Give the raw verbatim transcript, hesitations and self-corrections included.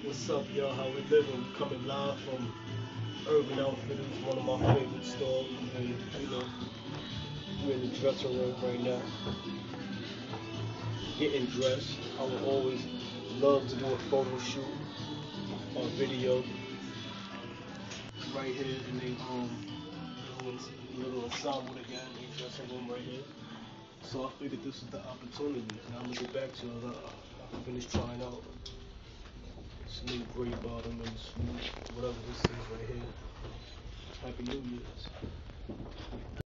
What's up, y'all? How we living? We coming live from Urban Outfitters, one of my favorite stores. And, you know, we're in the dressing room right now, getting dressed. I would always love to do a photo shoot or video right here in the um little, little ensemble they got in the dressing room right here. So I figured this is the opportunity. Now I'm gonna get back to it. I, I finished trying out this new gray bottom and this new, whatever this is right here. Happy New Year's.